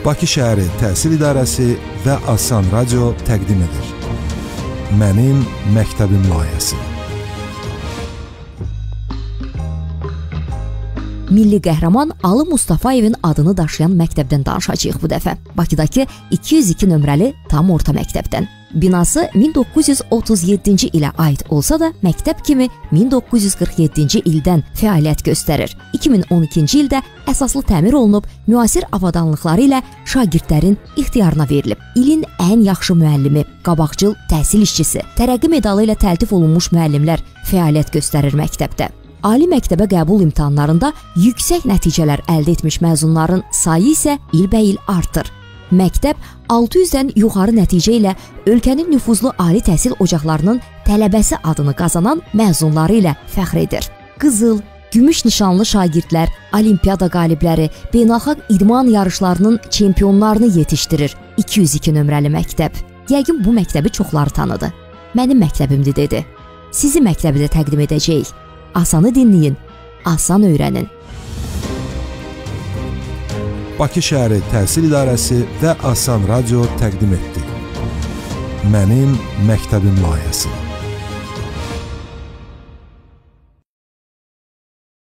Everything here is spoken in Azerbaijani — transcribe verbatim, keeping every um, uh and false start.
Bakı Şəhəri Təhsil İdarəsi və Asan Radio təqdim edir. Mənim məktəbim layihəsi. Milli qəhrəman Ali Mustafayevin adını daşıyan məktəbdən danışacağıq bu dəfə. Bakıdakı iki yüz iki nömrəli tam orta məktəbdən. Binası min doqquz yüz otuz yeddinci ilə aid olsa da, məktəb kimi min doqquz yüz qırx yeddinci ildən fəaliyyət göstərir. iki min on ikinci ildə əsaslı təmir olunub, müasir avadanlıqları ilə şagirdlərin ixtiyarına verilib. İlin ən yaxşı müəllimi, qabaqcıl təhsil işçisi, tərəqqi medalı ilə təltif olunmuş müəllimlər fəaliyyət göstərir məktəbdə. Ali məktəbə qəbul imtahanlarında yüksək nəticələr əldə etmiş məzunların sayı isə ilbəil artır. Məktəb altı yüzdən yuxarı nəticə ilə ölkənin nüfuzlu ali təhsil ocaqlarının tələbəsi adını qazanan məzunları ilə fəxr edir. Qızıl, gümüş nişanlı şagirdlər, olimpiada qalibləri, beynəlxalq idman yarışlarının çempionlarını yetişdirir. iki yüz iki nömrəli məktəb. Yəqin bu məktəbi çoxları tanıdı. Mənim məktəbimdir dedi. Sizi məktəbi də təqdim edəcəyik. Asanı dinləyin, asan öyrənin. Bakı Şəhəri Təhsil İdarəsi və Asan Radio təqdim etdi. Mənim məktəbim layihəsi.